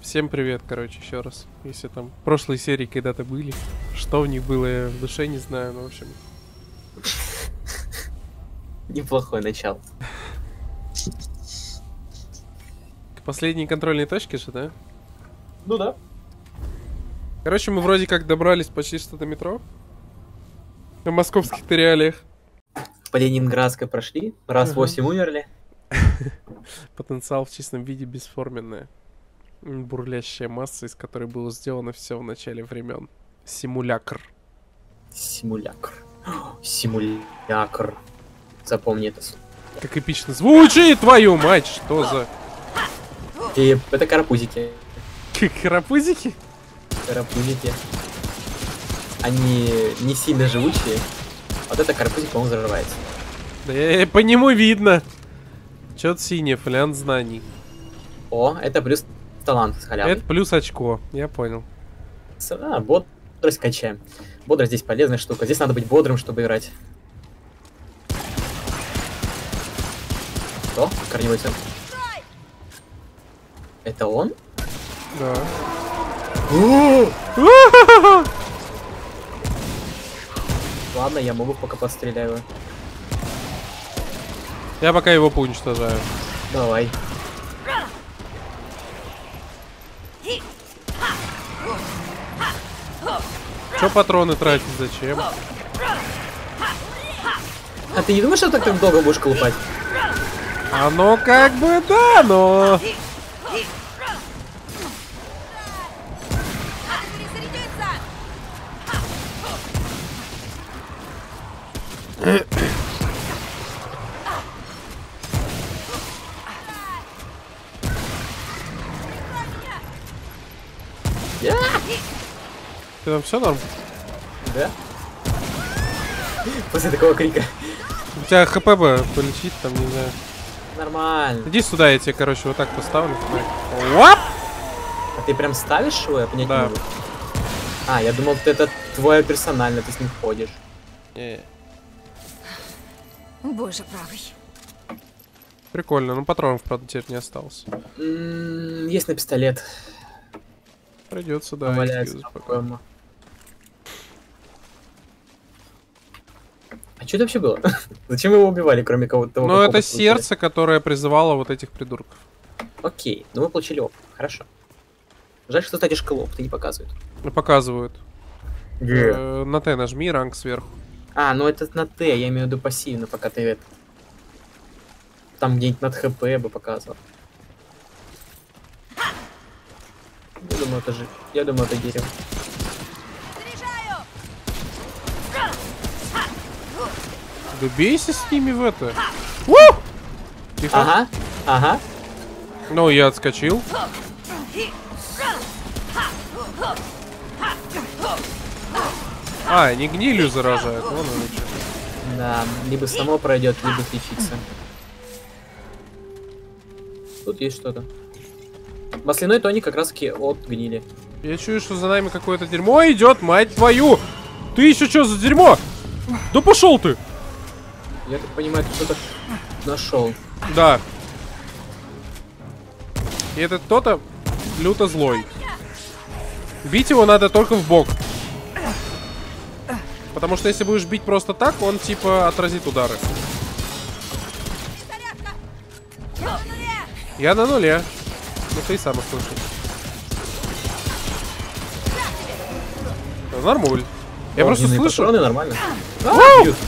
Всем привет, короче, еще раз. Если там в прошлой серии когда-то были, что в них было, я в душе не знаю, но в общем. Неплохое начало. К последней контрольной точке же, да? Ну да. Короче, мы вроде как добрались почти что до метро. На московских-то реалиях. По Ленинградской прошли, раз 8 умерли. Потенциал в чистом виде бесформенная. Бурлящая масса, из которой было сделано все в начале времен. Симулякр. Симулякр. Симулякр. Запомни это. Как эпично звучит, твою мать, что за... И это карапузики. Карапузики? Карапузики. Они не сильно живучие. Вот это карапузик, по-моему, взрывается. Да по нему видно. Чё-то синее, фолиант знаний. О, это плюс талант с халявой. Это плюс очко, я понял. Бодрость качаем. Бодрость здесь полезная штука. Здесь надо быть бодрым, чтобы играть. Что? Корневой центр. Это он? Да. Ладно, я могу пока подстреляю. Я пока его поуничтожаю. Давай. Чё патроны тратить, зачем? А ты не думаешь, что так долго будешь колупать? Оно как бы да, но... Ты там все норм? Да? После такого крика. У тебя хп бы полечить, там, не знаю. Нормально. Иди сюда, я тебе, короче, вот так поставлю. Уап! А ты прям ставишь его? Я понять Да. не могу. А, я думал, это твое персонально, ты с ним ходишь. Боже правый. Прикольно, ну патронов, правда, теперь не осталось. Есть на пистолет. Придется, да. Валяется использовать пока. по-моему. А что это вообще было? Зачем его убивали, кроме кого-то? Ну, это сердце, которое призывало вот этих придурков. Окей, ну мы получили опыт. Хорошо. Жаль, что статишь клоп, ты не показывают. Ну, показывают. Где? На Т нажми, ранг сверху. А, ну это на Т, я имею в виду пассивно, пока ты это... Там где-нибудь над ХП бы показывал. Я думаю, это же... Я думаю, это дерево. Да бейся с ними в это. У! Тихо. Ага, ага. Ну, я отскочил. А, не гнилью заражают. Вон оно что. Да, либо само пройдет, либо лечиться. Тут есть что-то. Масляной тоник как раз таки от гнили. Я чую, что за нами какое-то дерьмо идет, мать твою! Ты еще что за дерьмо? Да пошел ты! Я так понимаю, ты что-то нашел. Да. И этот кто-то люто злой. Бить его надо только в бок. Потому что если будешь бить просто так, он типа отразит удары. Я на нуле. Ну ты и сам услышал. Нормуль. Я просто Огненные слышу. патроны нормально. Бьют.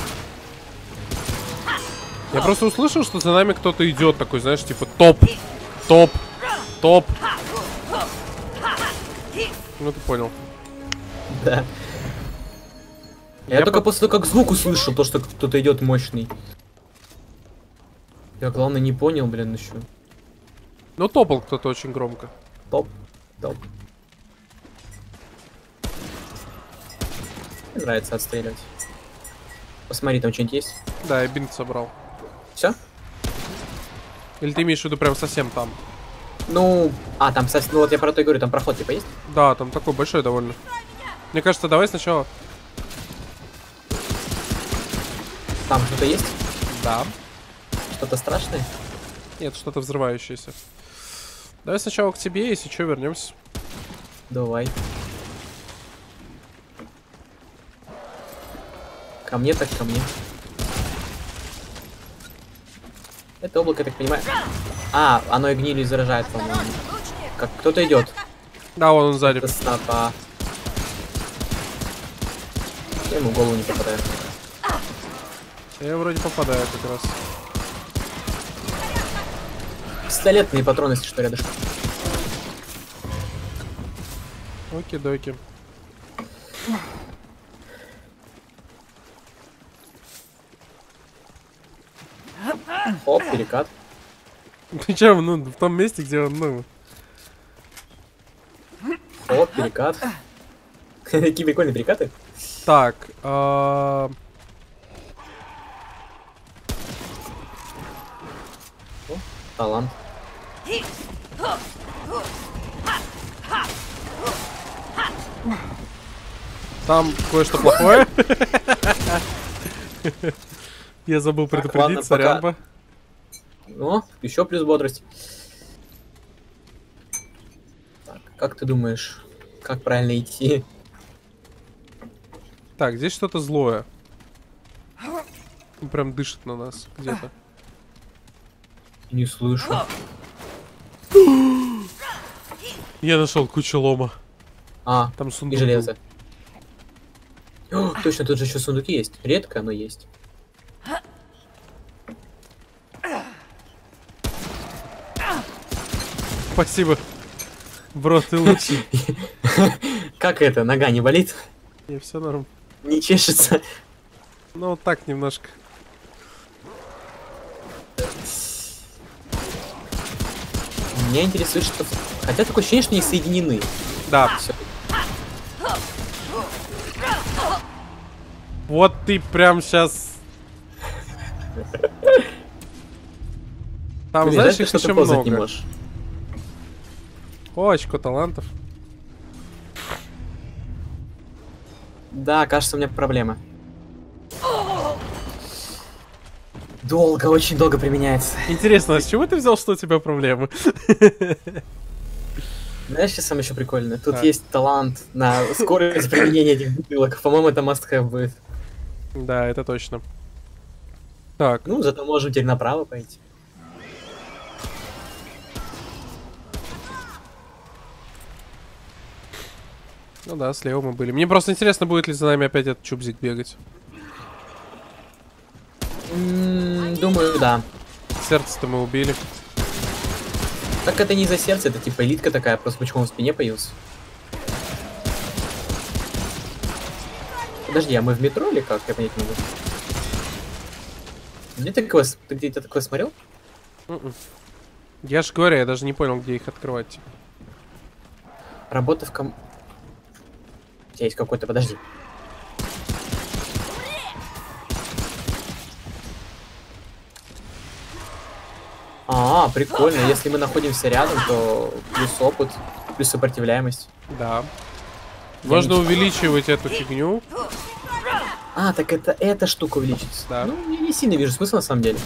Я просто услышал, что за нами кто-то идет такой, знаешь, типа топ, топ, топ. Ну ты понял. Да. Я только после того, как звук услышал, то, что кто-то идет мощный. Я, главное, не понял, блин, еще. Ну топал кто-то очень громко. Топ. Топ. Мне нравится отстреливать. Посмотри, там что-нибудь есть? Да, я бинт собрал. Все? Или ты имеешь в виду прям совсем там? Ну, там совсем, ну вот я про то и говорю, там проход типа есть? Да, там такой большой довольно. Мне кажется, давай сначала. Там что-то есть? Да. Что-то страшное? Нет, что-то взрывающееся. Давай сначала к тебе, если что, вернемся. Давай. Ко мне так ко мне. Это облако, я так понимаю. А, оно и гнилью заражает, по-моему. Как кто-то идет. Да, вон он сзади. Это снапа. Я ему в голову не попадаю. Я вроде попадаю как раз. Пистолетные патроны, если что, рядышком. Оки-доки. Оп, перекат. Причем, ну, в том месте, где он, ну... Оп, перекат. Какие прикольные перекаты. Так, О, талант. там кое-что плохое. Я забыл Так, предупредить, ладно, сорян. пока. О, еще плюс бодрость. Так, как ты думаешь, как правильно идти? Так, здесь что-то злое. Он прям дышит на нас где-то. Не слышу. Я нашел кучу лома. А, Там и сундук. железо. О, точно, тут же еще сундуки есть. Редко, но есть. Спасибо. Бро, ты лучший. Как это, нога не болит? Не, все норм. Не чешется? Ну, вот так немножко. Меня интересует, что... Хотя такое ощущение, что они соединены. Да. Всё. Вот ты прям сейчас. Там, Блин, знаешь, жаль, их что ты еще ползать не много. можешь. О, очко талантов. Да, кажется, у меня проблема. Долго, очень долго применяется. Интересно, а с чего ты взял, что у тебя проблемы? Знаешь, что самое еще прикольное? Тут Так. есть талант на скорость применения этих бутылок. По-моему, это must-have будет. Да, это точно. Так, Ну, зато можем теперь направо пойти. ну да, слева мы были. Мне просто интересно, будет ли за нами опять этот чубзик бегать. Думаю, да. Сердце-то мы убили. Так это не из-за сердца, это типа элитка такая, просто почему он в спине появился. Подожди, а мы в метро или как? Я понять не могу. Где ты квест? Ты где-то такое смотрел? Мгм. Я же говорю, я даже не понял, где их открывать. Типа. Работа в ком... У тебя есть какой-то, подожди. А, прикольно. Если мы находимся рядом, то плюс опыт, плюс сопротивляемость. Да. Можно не- увеличивать эту фигню. А, так это эта штука увеличится. Да. Ну, я не сильно вижу смысла на самом деле.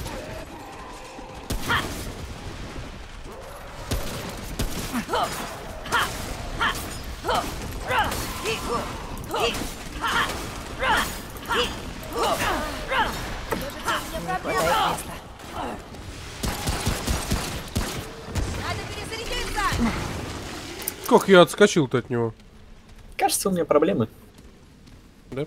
Надо перезарядиться! Как я отскочил-то от него? Кажется, у меня проблемы. Да?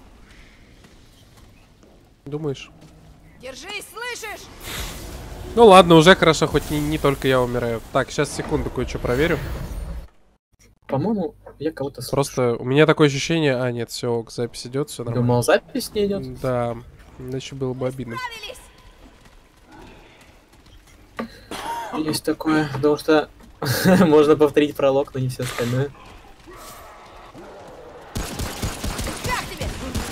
Думаешь? Держись, слышишь? Ну ладно, уже хорошо, хоть не только я умираю. Так, сейчас секунду кое-что проверю. По-моему, я кого-то слышу. Просто у меня такое ощущение... А, нет, все, запись идет, все нормально. Думал, запись не идет. Да, иначе было бы обидно. Справились! Есть такое, потому что можно повторить пролог, но не все остальное. Как тебе?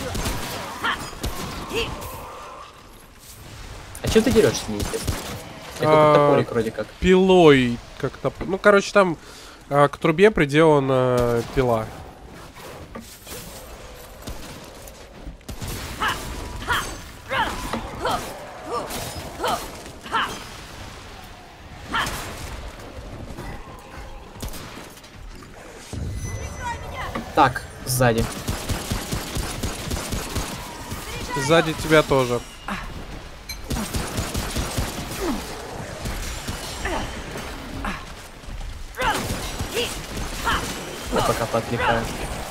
А чем ты дерешься, неинтересно? А, Это топорик вроде как. Пилой как-то... Ну, короче, там к трубе приделана пила. Так, сзади. Сзади тебя тоже. Я пока поотвлекаю.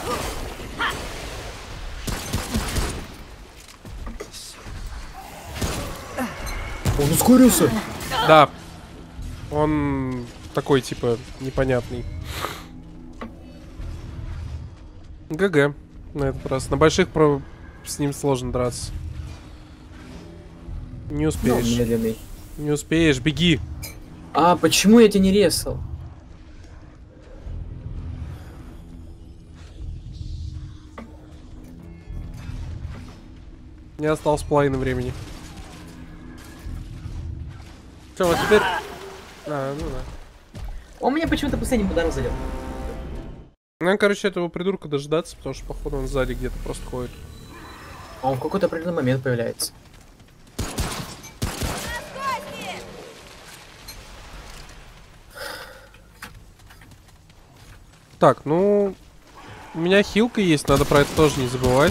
Он ускорился. Да. Он такой, типа, непонятный. ГГ. На этот раз. На больших с ним сложно драться. Не Ну, успеешь. медленный. Не успеешь, беги. А почему я тебя не резал? Не осталось половины времени. Все, вот теперь... А, ну да. Он меня почему-то последним ударом задел. Нам, короче, этого придурка дождаться, потому что, походу, он сзади где-то просто ходит. А он в какой-то определенный момент появляется. Так, ну... У меня хилка есть, надо про это тоже не забывать.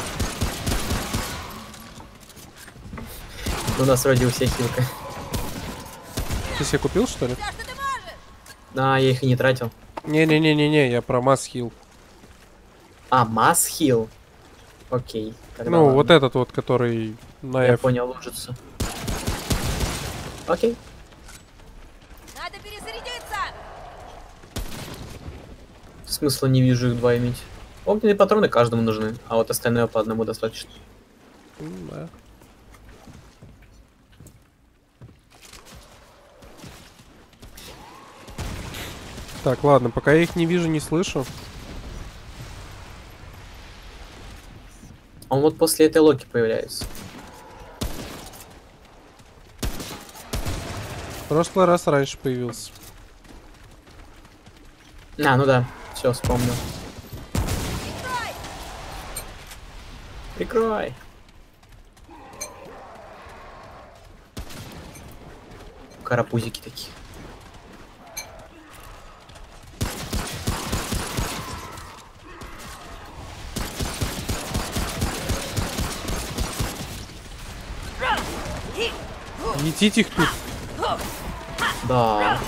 У нас вроде у всех хилка. Ты себе купил, что ли? Все, что ты можешь! А, я их и не тратил. Не-не-не-не-не, я про масс хил. А, масс хил. Окей. Тогда Ну, ладно. вот этот вот, который на Я F. понял, ложится. Окей. Надо перезарядиться! Смысла не вижу их два иметь. Огненные патроны каждому нужны, а вот остальное по одному достаточно. Да. Так, ладно, пока я их не вижу, не слышу. Он вот после этой локи появляется. В прошлый раз раньше появился. А, ну да, все, вспомнил. Прикрой! Карапузики такие. Летите их тут. Да.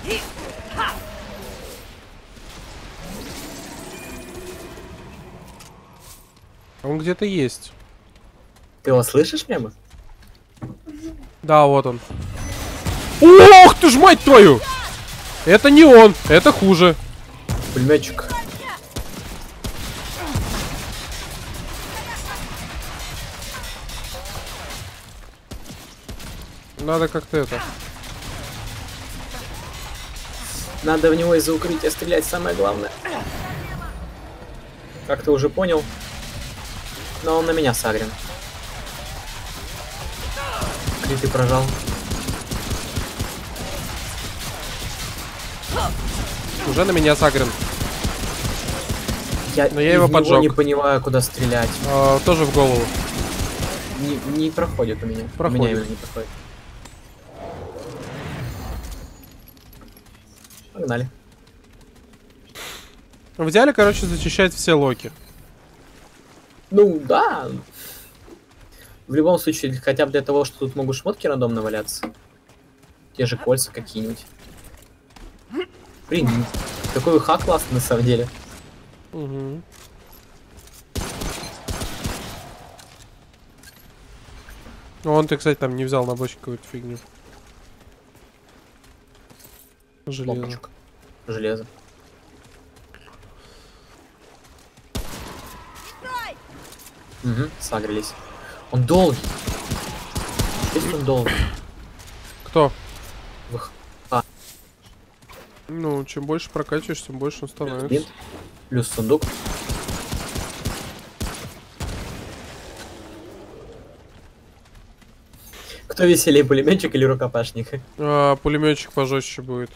Он где-то есть. Ты его слышишь прямо? Да, вот он. Ох ты ж, мать твою! Это не он, это хуже. Пулеметчик. Надо как-то это. Надо в него из-за укрытия стрелять, самое главное. Как ты уже понял. Но он на меня сагрен. Криты прожал. Уже на меня сагрен. Но я из его него поджег. не понимаю, куда стрелять. Тоже в голову. Не проходит у меня. Проходит. У меня именно не проходит. Погнали. В идеале, короче, зачищать все локи. Ну, да. В любом случае, хотя бы для того, что тут могут шмотки рандомно валяться. Те же кольца какие-нибудь. Блин, такой хак классный на самом деле. Угу. Он, ты, кстати, там не взял на бочке какую-то фигню. Железо. Кнопочка. Железо. Угу, сагрились. Он долгий. Здесь он долгий. Кто? Вых. Ну, чем больше прокачиваешь, тем больше он Плюс становится. бинт. Плюс сундук. Кто веселее, пулеметчик или рукопашник? Пулеметчик пожестче будет.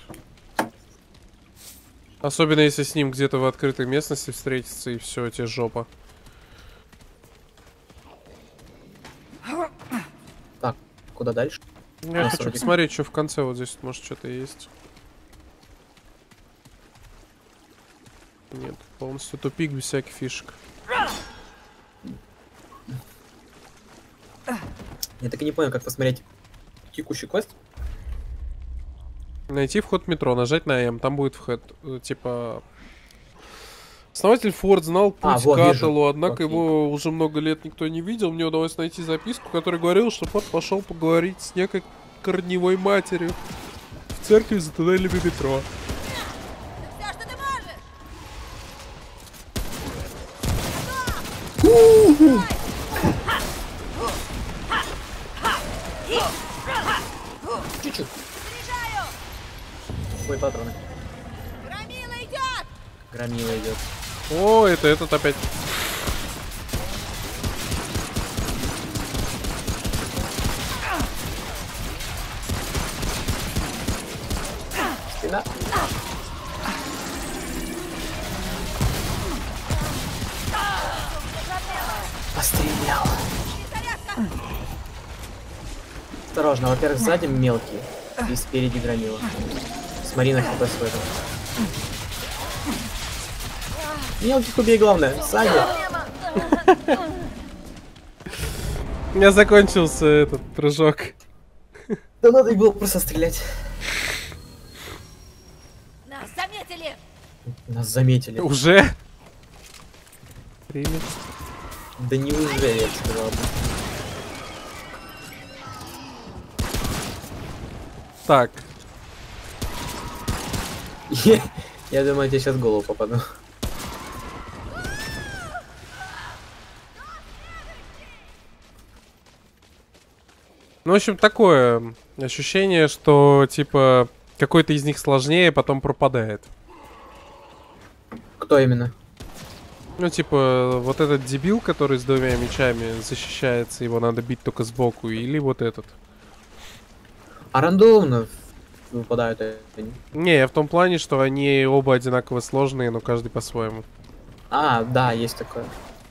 Особенно если с ним где-то в открытой местности встретиться, и все, тебе жопа. Так, куда дальше? Я хочу вроде посмотреть, что в конце вот здесь, может, что-то есть. Нет, полностью тупик без всяких фишек. Я так и не понял, как посмотреть текущий квест. Найти вход в метро, нажать на М, там будет вход. Типа... Основатель Форд знал путь к вот, Аттелу, вижу. однако Окей. его уже много лет никто не видел. Мне удалось найти записку, которая говорила, что Форд пошел поговорить с некой корневой матерью в церкви за туннелями метро. Все, что ты можешь! Чуть-чуть. Заряжаю! Ой, патроны. Громила идет! Громила идет. О, это этот опять. Спина. Пострелял. Перезарядка! Осторожно, во-первых, сзади мелкий. И спереди громила. Смотри на хп свой. Мелких убей, главное. Сзади. У меня закончился этот прыжок. Да надо и было просто стрелять. Нас заметили! Нас заметили. Уже? Привет. Да неужели, я бы сказал. Так, Я думаю, я тебе сейчас в голову попаду. ну, в общем, такое ощущение, что, типа, какой-то из них сложнее, потом пропадает. Кто именно? Ну, типа, вот этот дебил, который с двумя мечами защищается, его надо бить только сбоку, или вот этот. А рандомно выпадают они. Не, я в том плане, что они оба одинаково сложные, но каждый по-своему. А, да, есть такое.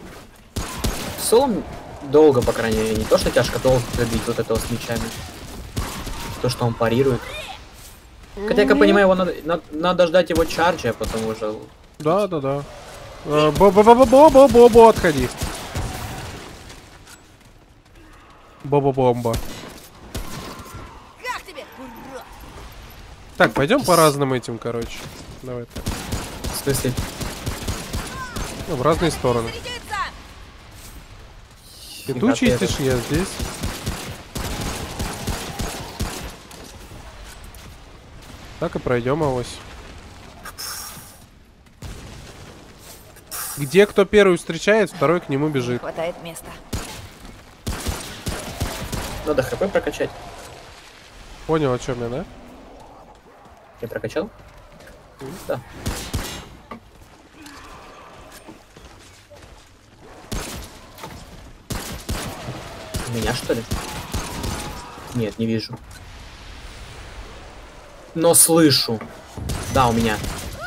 Солом долго, по крайней мере, не то, что тяжко долго добить вот этого с мечами. То, что он парирует. Хотя, как я понимаю, его надо ждать его чарджа, а потом уже... Да. Бо-бо-бо-бо-бо-бо, отходи. Бо-бо-бомба. Как тебе, урод? Так, пойдем по разным этим, короче. Давай так. В смысле? Ну, в разные стороны. Зарядиться! И Фига тут ты чистишь, я здесь. Так и пройдем авось. Где кто первый встречает, второй к нему бежит. Хватает места. Надо хп прокачать. Понял, о чем я, да? Я прокачал? Да. Меня, что ли? Нет, не вижу. Но слышу. Да, у меня.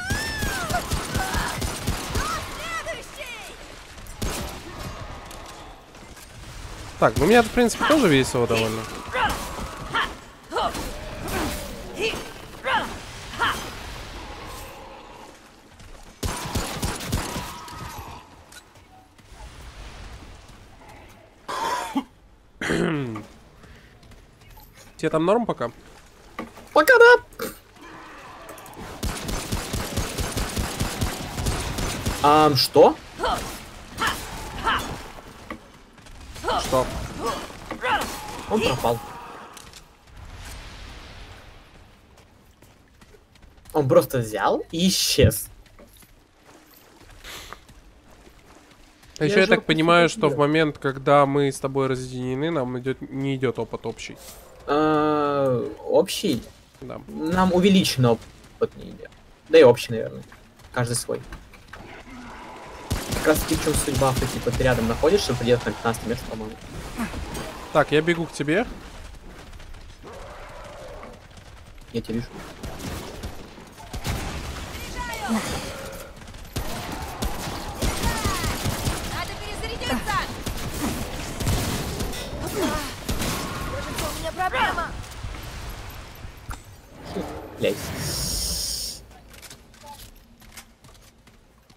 Так, ну у меня, в принципе, тоже весело довольно. Тебе там норм пока? Пока да. Что? Что? Он пропал. Он просто взял и исчез. А еще я так понимаю, что в момент, когда мы с тобой разъединены, нам не идет опыт общий. Общий? Да. Нам увеличенный опыт не идет. Да и общий, наверное. Каждый свой. Как раз таки в чем судьба, типа ты рядом находишься, придет на 15 метров, по-моему. Так, я бегу к тебе. Я тебя вижу. Надо перезарядиться! Кажется, у меня проблема. Блять.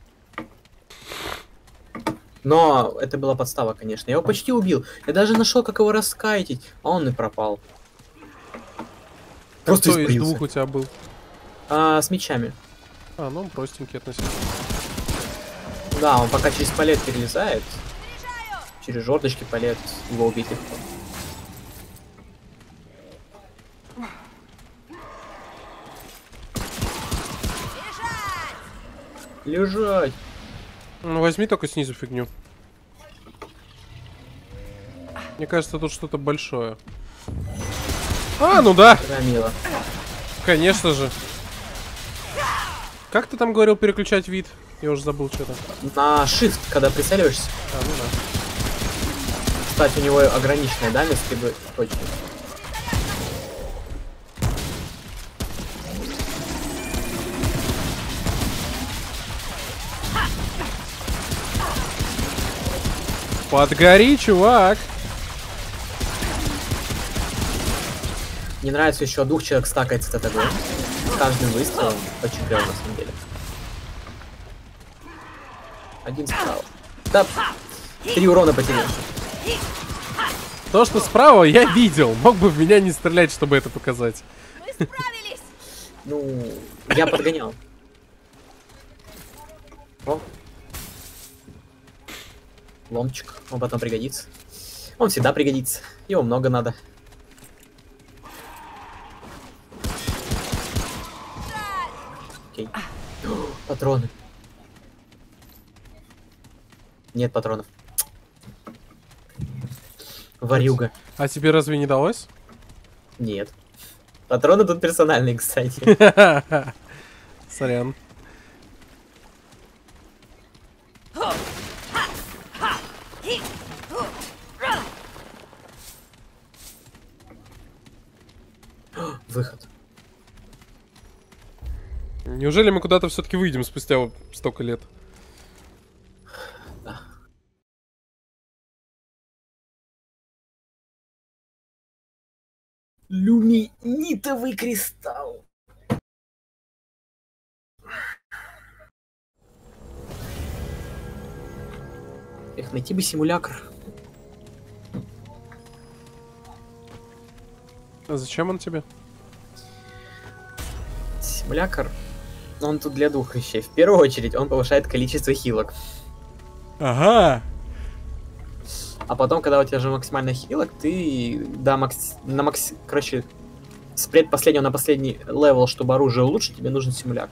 Но это была подстава, конечно. Я его почти убил. Я даже нашел, как его раскайтить, а он и пропал. Просто Кто из испарился. двух у тебя был? С мечами. А, ну он простенький относительно. Да, он пока через палет перелезает. Через жердочки палет его убить легко. Лежать! Ну возьми только снизу фигню. Мне кажется, тут что-то большое. А, ну да! Громила. Конечно же. Как ты там говорил переключать вид? Я уже забыл что-то. На shift, когда прицеливаешься. А, ну да. Кстати, у него ограниченная дальность, либо точно. Подгори, чувак! Мне нравится еще от 2 человек стакается ТТГ. С каждым выстрелом. Очень клево, на самом деле. Один справа. Да. 3 урона потерял. То, что справа, я видел. Мог бы в меня не стрелять, чтобы это показать. Мы справились! Ну, я подгонял. О. Ломчик. Он потом пригодится. Он всегда пригодится. Его много надо. Окей. Патроны. Нет патронов. Варюга. А тебе разве не далось? Нет. Патроны тут персональные, кстати. Сорян. Выход. Неужели мы куда-то все-таки выйдем спустя вот столько лет? Да. Люминитовый кристалл. Эх, найти бы симулятор. А зачем он тебе? Симулятор, он тут для 2 вещей. В первую очередь, он повышает количество хилок. Ага. А потом, когда у тебя же максимально хилок, ты короче, с предпоследнего на последний левел, чтобы оружие улучшить, тебе нужен симулятор.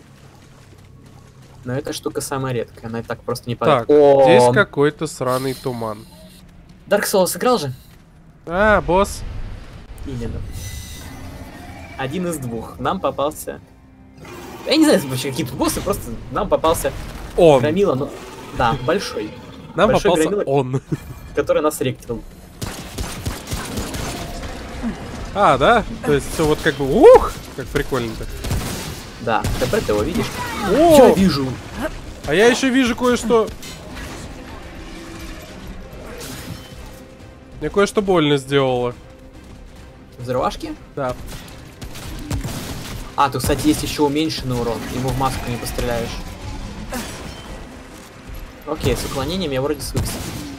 Но эта штука самая редкая, она и так просто не Так, падает. здесь какой-то сраный туман. Dark Souls играл же? А, босс. Именно. 1 из 2. Нам попался... Я не знаю, вообще какие-то боссы, просто нам попался Он. Громила, но... Да, большой. Нам Большой попался громила, он. который нас ректил. А, да? То есть все вот как бы... Ух! Как прикольно-то. Да, ТП ты его видишь? О! Я вижу. А я еще вижу кое-что. Мне кое-что больно сделало. Взрывашки? Да. А, тут, кстати, есть еще уменьшенный урон. Ему в маску не постреляешь. Окей, с уклонением я вроде свыкся.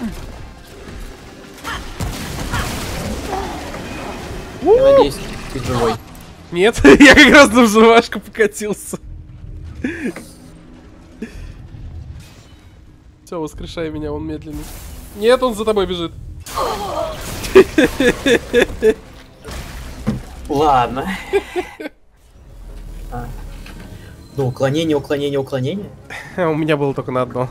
Я надеюсь, ты живой. Нет, я как раз на взрывашку покатился. Все, воскрешай меня, он медленный. Нет, он за тобой бежит. Ладно. Ну, уклонение, уклонение, уклонение. У меня было только на одно.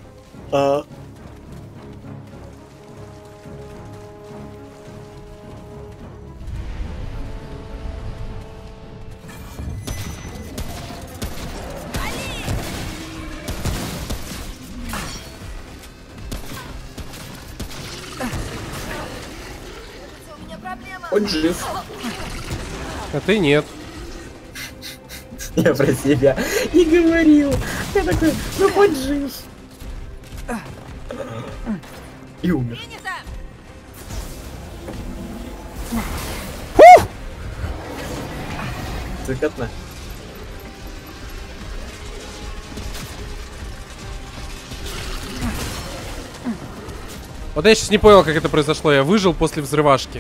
У меня проблема! Он жив. А ты нет. Я про себя не говорил. Я такой, ну хоть жив. И умер. Принято! Закатно. Вот я сейчас не понял, как это произошло. Я выжил после взрывашки.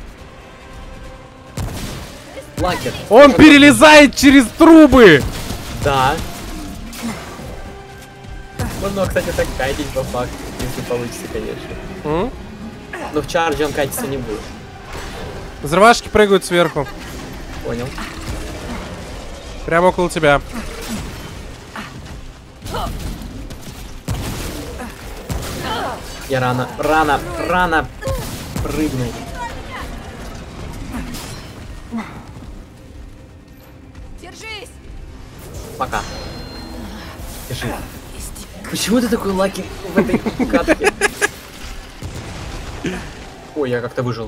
Лакер. Он перелезает через трубы! Да. Можно, кстати, так кайтить по факту, если получится, конечно. Но в чардже он катиться не будет. Взрывашки прыгают сверху. Понял. Прямо около тебя. Я рано прыгнул. Держись! Пока. Держи. Почему ты такой лаки в этой катке? Ой, я как-то выжил.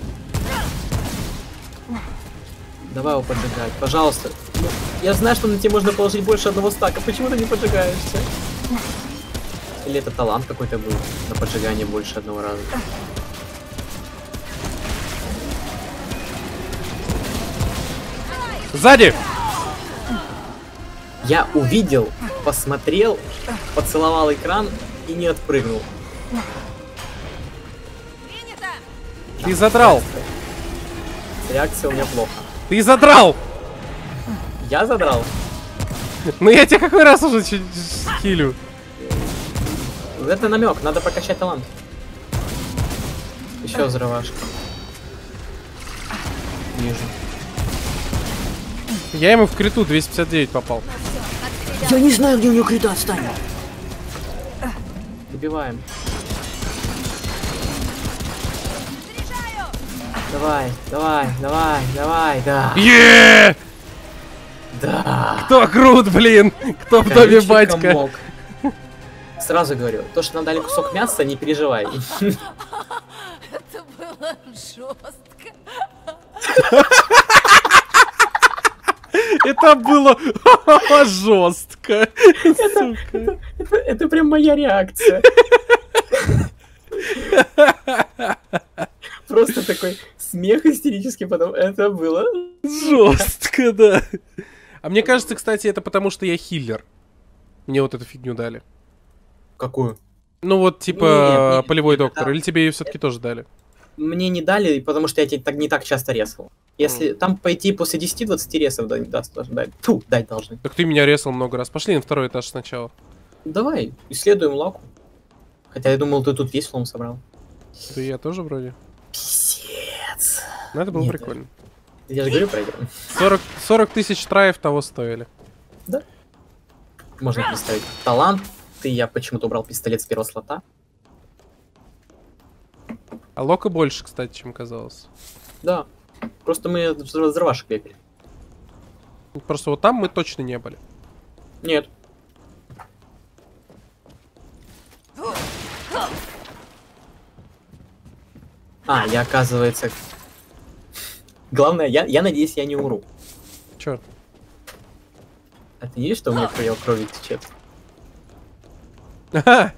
Давай его поджигать, пожалуйста. Ну, я знаю, что на тебе можно положить больше одного стака. Почему ты не поджигаешься? Или это талант какой-то был на поджигание больше одного раза? Сзади! Я увидел, посмотрел, поцеловал экран и не отпрыгнул. Принято! Ты задрал! Реакция у меня плохо. Ты задрал! Я задрал? Ну я тебя какой раз уже хилю. Это намек, надо прокачать талант. Еще взрывашка. Вижу. Я ему в криту 259 попал. Я не знаю, где у него крита, отстань. Добиваем. Заряжаю! Давай, да. Еее! Да. Кто крут, блин? Кто в доме Колючий батька? комок. Сразу говорю, то, что нам дали кусок мяса, не переживай. Это было жестко. Это было жестко. Сука. Это прям моя реакция. Просто такой смех истерический, потом это было. Жестко, да. А мне кажется, кстати, это потому, что я хиллер. Мне вот эту фигню дали. Какую? Ну вот, типа, Нет, полевой нет, доктор. да. Или тебе ее все-таки тоже дали? Мне не дали, потому что я тебе не так часто резал. Если там пойти после 10-20 ресов дать должны. Так ты меня резал много раз. Пошли на второй этаж сначала. Давай, исследуем лаку. Хотя я думал, ты тут весь флом собрал. Да я тоже вроде. Пиздец. Ну это было Нет, прикольно. Я же говорю, проиграем. 40 тысяч траев того стоили. Да. Можно представить. Талант. Я почему-то убрал пистолет с первого слота. А лока больше, кстати, чем казалось. Да. Просто мы взрывашек бегали. Просто вот там мы точно не были. Нет. А, я, оказывается... Главное, я надеюсь, я не умру. Чё? А ты видишь, что у меня крови течет? Ага!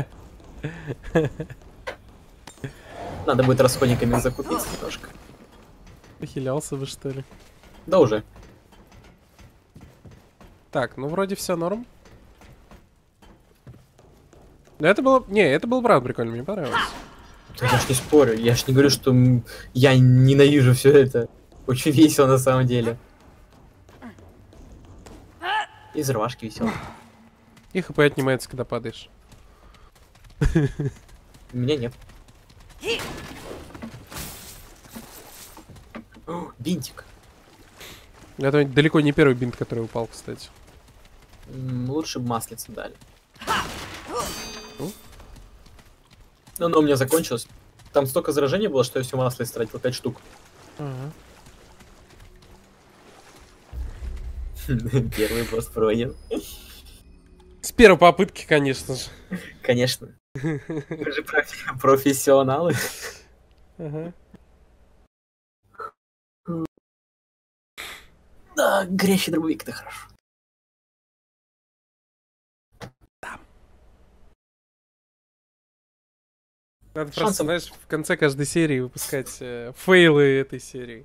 Надо будет расходниками закупиться немножко. Похилялся вы, что ли? Да уже. Так, ну вроде все норм. Да это было... Не, это было правда прикольно, мне понравилось. Да я ж не спорю, я ж не говорю, что я ненавижу все это. Очень весело на самом деле. И взрывашки веселые. И хп отнимается, когда падаешь. У меня нет. О, бинтик. Это далеко не первый бинт, который упал, кстати. Лучше бы маслица дали. Но оно у меня закончилось. Там столько заражений было, что я все масло истратил, 5 штук. Ага. Первый босс пройден. С первой попытки, конечно же. Конечно. Мы же профессионалы. Ага. Да, горящий дробовик, это хорошо. Надо просто, Шансом. знаешь, в конце каждой серии выпускать фейлы этой серии.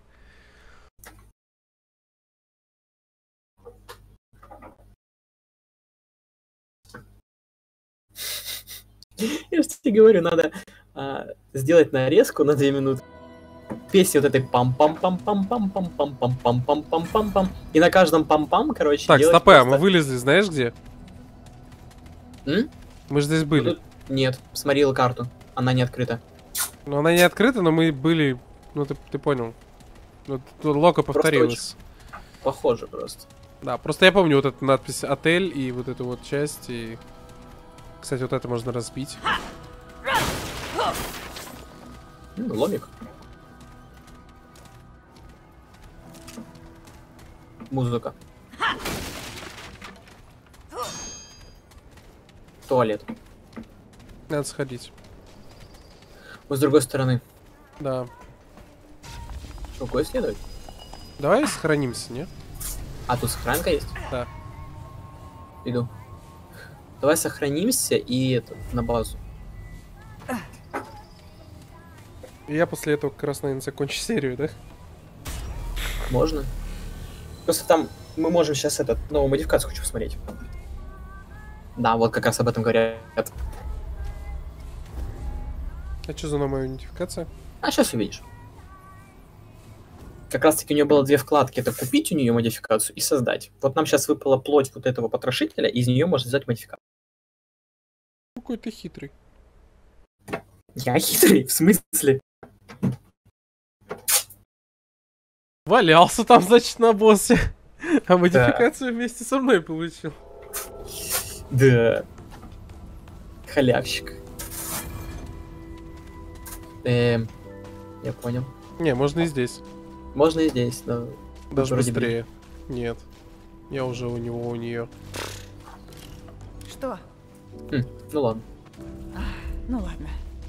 Я же тебе говорю, надо сделать нарезку на 2 минуты. Песни вот этой пам-пам-пам-пам-пам-пам-пам-пам-пам-пам-пам. И на каждом пам-пам, короче, Так, делать стопэ, а мы просто- вылезли, знаешь где? М? Мы же здесь были. Ну, тут- Нет, смотрел карту. Она не открыта. Ну, она не открыта, но мы были... Ну, ты понял. Вот тут Лока повторилась. Похоже просто. Да, просто я помню вот эту надпись «Отель» и вот эту вот часть, и... Кстати, вот это можно разбить. Ломик. Музыка. Туалет. Надо сходить. Вот с другой стороны. Да. Рукой исследовать. Давай сохранимся, не? А тут сохранка есть? Да. Иду. Давай сохранимся и на базу. И я после этого как раз, наверное, закончу серию, да? Можно. Просто там мы можем сейчас новую модификацию хочу посмотреть. Да, вот как раз об этом говорят. А что за новая идентификация? А сейчас увидишь. Как раз таки у нее было 2 вкладки. Это купить у нее модификацию и создать. Вот нам сейчас выпала плоть вот этого потрошителя, из нее можно сделать модификацию. Какой ты хитрый. Я хитрый? В смысле? Валялся там, значит, на боссе. А модификацию вместе со мной получил. Да. Халявщик. Я понял. Не, можно и здесь. Можно и здесь, но... Даже вроде быстрее. Нет. Я уже у него, у нее. Что? Ну ладно. Ну ладно.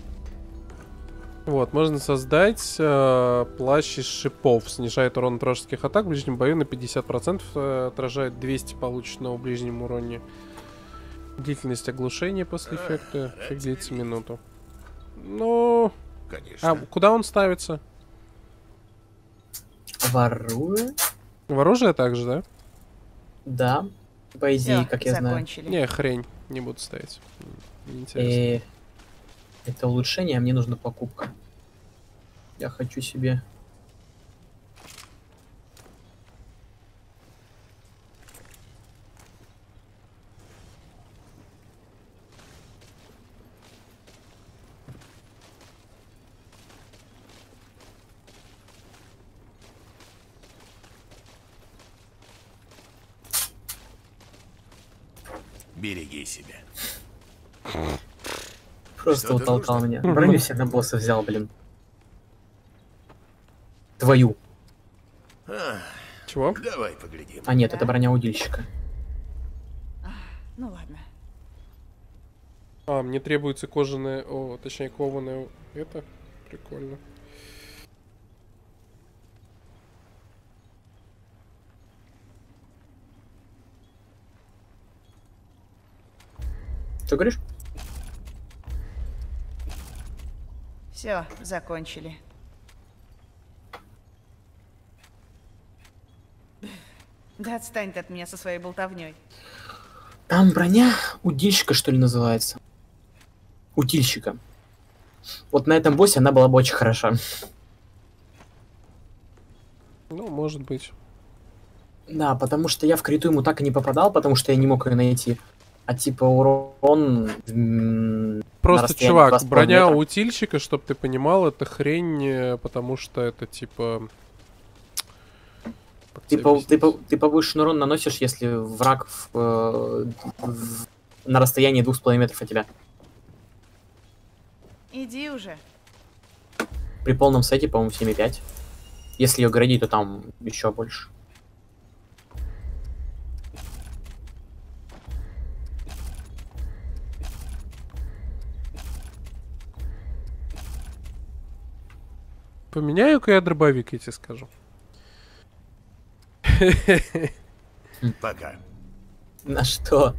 Вот, можно создать плащ из шипов. Снижает урон от вражеских атак в ближнем бою на 50%. Отражает 200 полученного в ближнем уроне. Длительность оглушения после эффекта. Эффект длится минуту. Ну... Конечно. А куда он ставится? Воруя? В оружие также, да? Да. По идее, Всё, как я знаю. закончили. Не, хрень. Не буду ставить. Неинтересно. Это улучшение, а мне нужна покупка. Я хочу себе... Береги себя. Просто Что-то утолкал нужно? меня. Броню себе на босса взял, блин. Твою. Чего? Давай поглядим. А нет, это броня удильщика. Ну ладно. А, мне требуется кожаная... О, точнее, кованая... Это? Прикольно. Что говоришь? Все, закончили. Да отстань ты от меня со своей болтовней. Там броня удильщика, что ли, называется. Утильщика. Вот на этом боссе она была бы очень хороша. Ну, может быть. Да, потому что я в криту ему так и не попадал, потому что я не мог ее найти. А типа урон... на Просто, расстоянии чувак, 2,5 броня метра. утильщика, чтоб ты понимал, это хрень, потому что это типа... Как тебе объяснить? Ты повышенный урон наносишь, если враг на расстоянии 2,5 метров от тебя. Иди уже. При полном сете, по-моему, 7,5. Если ее градить, то там еще больше. Поменяю-ка я дробовик, я тебе скажу. Пока. На что?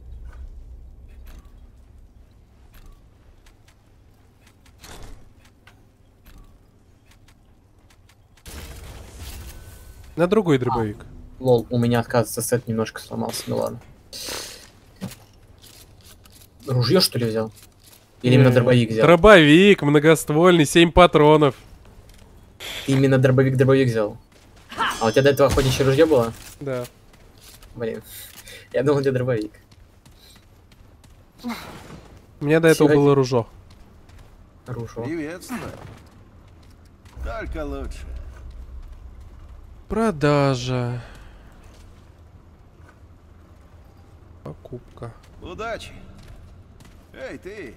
На другой дробовик. Лол, у меня, оказывается, сет немножко сломался, ну ладно. Ружье, что ли, взял? Или именно дробовик взял? Дробовик, многоствольный, 7 патронов. Ты именно дробовик взял. А у тебя до этого охотничье ружье было? Да. Блин. Я думал, у тебя дробовик. У меня до этого Сегодня- было ружо. Ружо. Приветствую. Только лучше. Продажа. Покупка. Удачи. Эй, ты.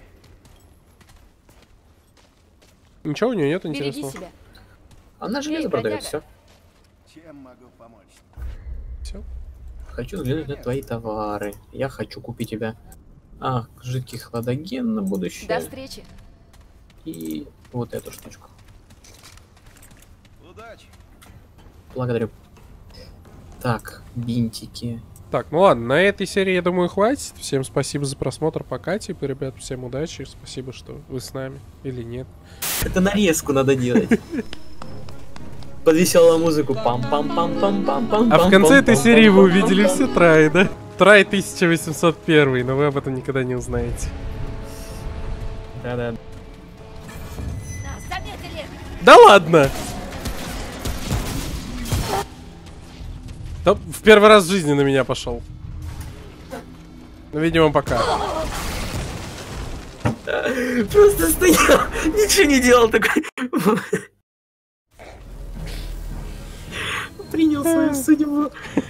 Ничего у нее нет Береги интересного. себя. Она железо Эй, продает, бродяга. все. Чем могу помочь? Все. Хочу взглянуть на твои товары. Я хочу купить тебя. Жидкий хладоген на будущее. До встречи. И вот эту штучку. Удачи. Благодарю. Так, бинтики. Так, ну ладно, на этой серии, я думаю, хватит. Всем спасибо за просмотр. Пока, типа, ребят, всем удачи. Спасибо, что вы с нами или нет. Это нарезку надо делать. Под веселую музыку. Пам-пам-пам-пам-пам-пам. А в конце этой серии вы увидели все траи, да? Трай 1801, но вы об этом никогда не узнаете. Да-да. Нас заметили. Да ладно! Да, в первый раз в жизни на меня пошел. Ну, видимо, пока. Просто стоял, ничего не делал такой. Принял свою судьбу.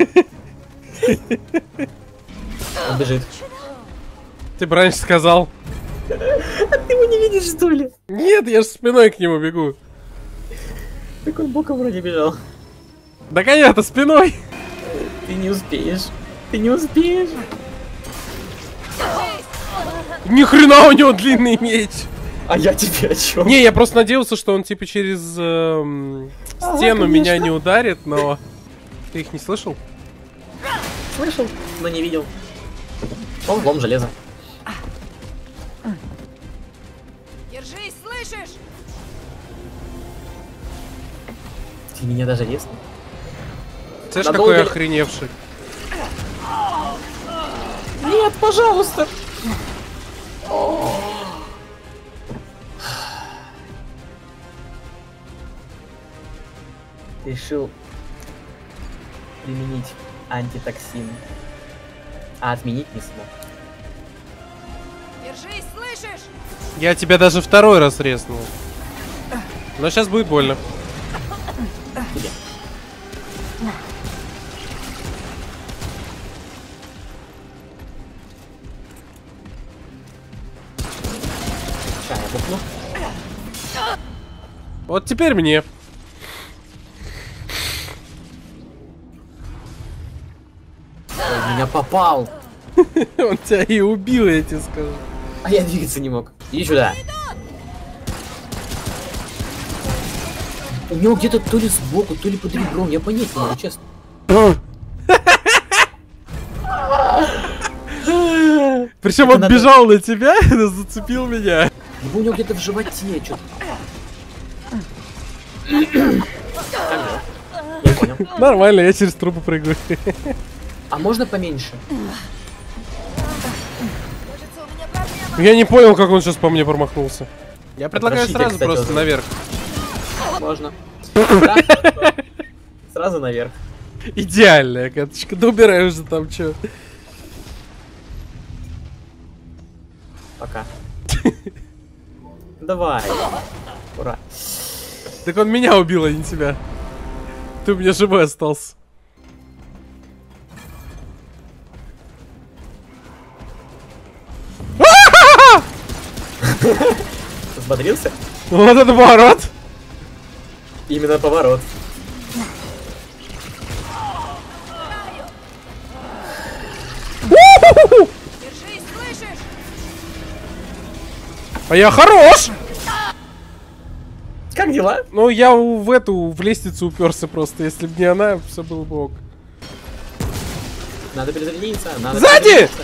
Он бежит. Ты бы раньше сказал. А ты его не видишь, что ли? Нет, я же спиной к нему бегу. Так он боком вроде бежал. Да коня-то спиной. Ты не успеешь. Ты не успеешь. Ни хрена у него длинный меч. А я тебе о чем? Не, я просто надеялся, что он типа через стену меня конечно. не ударит, но... Ты их не слышал? Слышал, но не видел. Он влом железа. Держись, слышишь? Ты меня даже лестно. Слышь, Надолго какой ли? охреневший. Нет, пожалуйста. Решил применить антитоксин. А отменить не смог. Держись, слышишь? Я тебя даже второй раз резнул. Но сейчас будет больно. Тебе. Ща я бухну. Вот теперь мне. Ой, меня попал. Он тебя и убил, я тебе скажу. А я двигаться не мог. Иди сюда. У него где-то то ли сбоку, то ли под ребром. Я понять не могу, честно. Причем Это он надо- бежал на тебя, зацепил меня. Либо у него где-то в животе что-то. Я понял. Нормально, я через трубу прыгаю. А можно поменьше? Кажется, у меня проблема. Я не понял, как он сейчас по мне промахнулся. Я предлагаю Прошите, сразу кстати, просто вот. наверх. Можно. Сразу наверх. Идеальная каточка. Да убирай уже там что. Пока. Давай. Ура. Так он меня убил, а не тебя. Ты у меня живой остался. Взбодрился? Вот это поворот. Именно поворот. Держись, слышишь? А я хорош. Как дела? Ну, я в лестницу уперся просто. Если бы не она, все было бы ок. Надо перезарядиться. Надо Сзади! перезарядиться.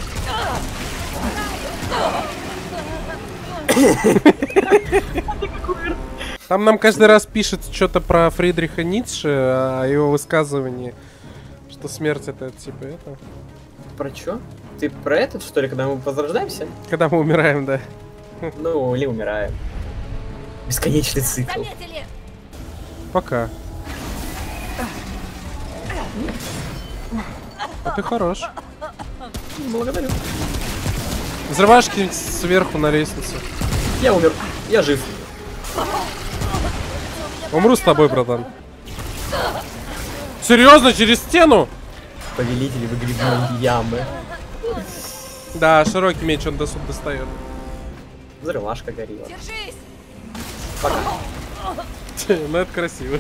Там нам каждый раз пишет что-то про Фридриха Ницше, о его высказывании, что смерть это типа это. Про чё? Ты про этот, что ли, когда мы возрождаемся? Когда мы умираем, да. Ну, или умираем. Бесконечный цикл. Заметили! Пока. А ты хорош. Благодарю. Взрываешь какие-нибудь сверху на лестницу. Я умер. Я жив. Умру с тобой, братан. Серьезно, через стену? Повелители выгребной ямы. Да, широкий меч он до сюда достает. Взрывашка горела. Держись! Пока. Ну это красиво.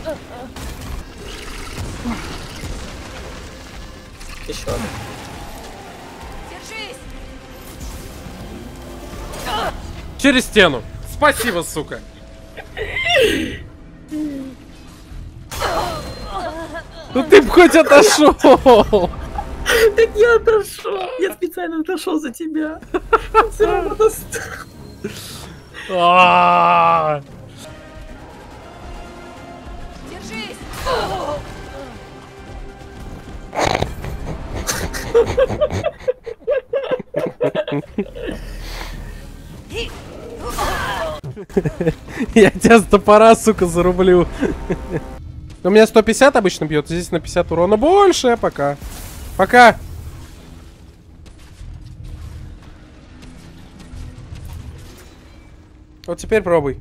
Еще одна. Держись! Через стену. Спасибо, сука. Ну ты б хоть отошел. Так я отошел. Я специально отошел за тебя. Все равно достал. А. Держись! Я тебя с топора, сука, зарублю. У меня 150 обычно бьет, здесь на 50 урона больше. Пока. Пока. Вот теперь пробуй.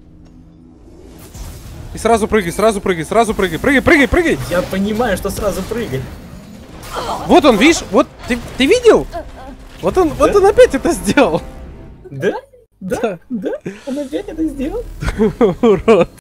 И сразу прыгай, сразу прыгай, сразу прыгай. Прыгай, прыгай, прыгай. Я понимаю, что сразу прыгай. Вот он, видишь? Вот, ты видел? Вот он опять это сделал. Да? Да? Да? Он опять это сделал? Урод.